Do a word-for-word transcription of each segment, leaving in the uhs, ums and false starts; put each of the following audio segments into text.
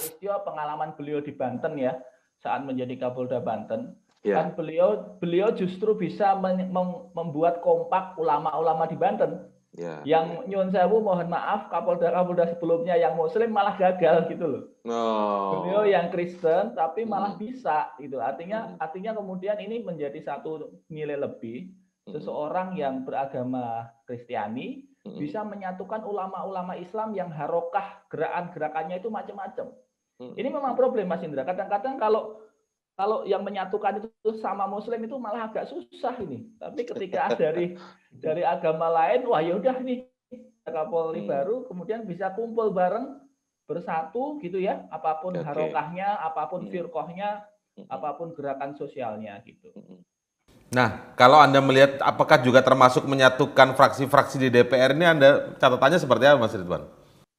peristiwa pengalaman beliau di Banten ya, saat menjadi Kapolda Banten, Ya. kan beliau beliau justru bisa mem membuat kompak ulama-ulama di Banten. Ya, yang ya. nyun sewu mohon maaf Kapolda-Kapolda sebelumnya yang Muslim malah gagal gitu loh. Oh. Beliau yang Kristen tapi malah Hmm. bisa gitu. Artinya Hmm. artinya kemudian ini menjadi satu nilai lebih Hmm. seseorang yang beragama Kristiani Hmm. bisa menyatukan ulama-ulama Islam yang harokah gerakan-gerakannya itu macam-macam. Hmm. Ini memang problem Mas Indra. Kadang-kadang kalau kalau yang menyatukan itu sama Muslim itu malah agak susah ini. Tapi ketika dari dari agama lain, wah ya udah nih Kapolri Hmm. baru, kemudian bisa kumpul bareng bersatu gitu ya, apapun Oke. harokahnya, apapun Hmm. firqohnya, Hmm. apapun gerakan sosialnya gitu. Nah, kalau Anda melihat apakah juga termasuk menyatukan fraksi-fraksi di D P R ini, Anda catatannya seperti apa Mas Ridwan?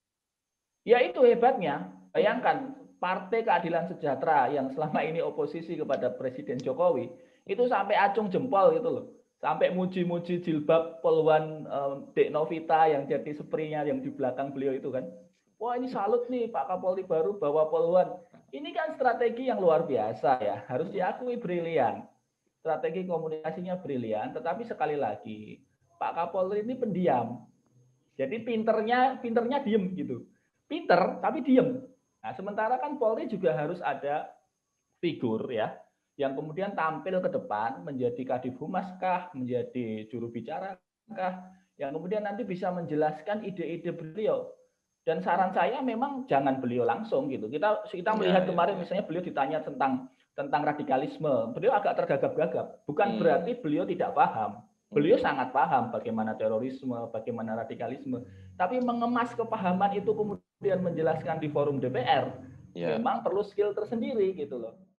Ya itu hebatnya. Bayangkan Partai Keadilan Sejahtera yang selama ini oposisi kepada Presiden Jokowi itu sampai acung jempol gitu loh. Sampai muji-muji jilbab poluan um, Dek Novita yang jadi seprinya yang di belakang beliau itu kan. Wah ini salut nih Pak Kapolri baru bawa poluan. Ini kan strategi yang luar biasa ya. Harus diakui brilian. Strategi komunikasinya brilian. Tetapi sekali lagi Pak Kapolri ini pendiam. Jadi pinternya pinternya diem gitu. Pinter tapi diem. Nah, sementara kan Polri juga harus ada figur ya yang kemudian tampil ke depan menjadi Kadif Humas kah, menjadi juru bicara kah, yang kemudian nanti bisa menjelaskan ide-ide beliau. Dan saran saya memang jangan beliau langsung gitu. Kita kita melihat Ya, ya, kemarin ya. misalnya beliau ditanya tentang tentang radikalisme, beliau agak tergagap-gagap. Bukan Hmm. berarti beliau tidak paham. Beliau Hmm. sangat paham bagaimana terorisme, bagaimana radikalisme. Tapi mengemas kepahaman itu kemudian menjelaskan di forum D P R, Ya. memang perlu skill tersendiri gitu loh.